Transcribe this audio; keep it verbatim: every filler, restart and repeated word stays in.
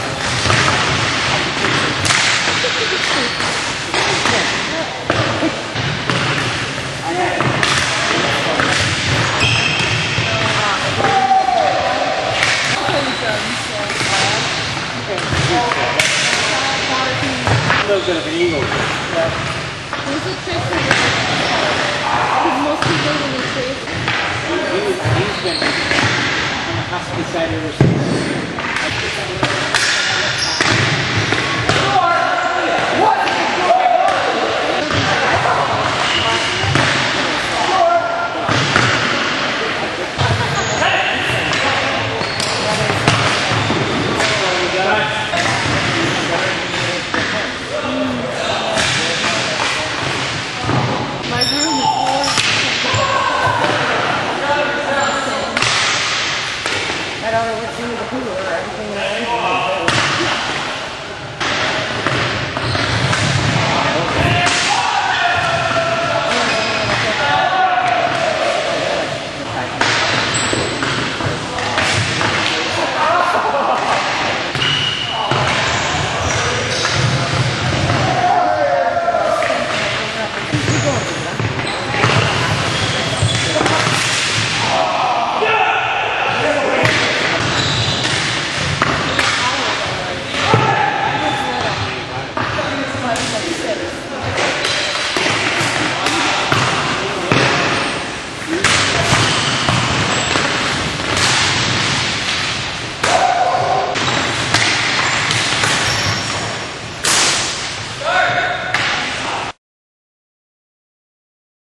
A little bit of an eagle. Yeah. There's a trick for this. Because most people when they trace. He, he, he's been on the husky side ever since.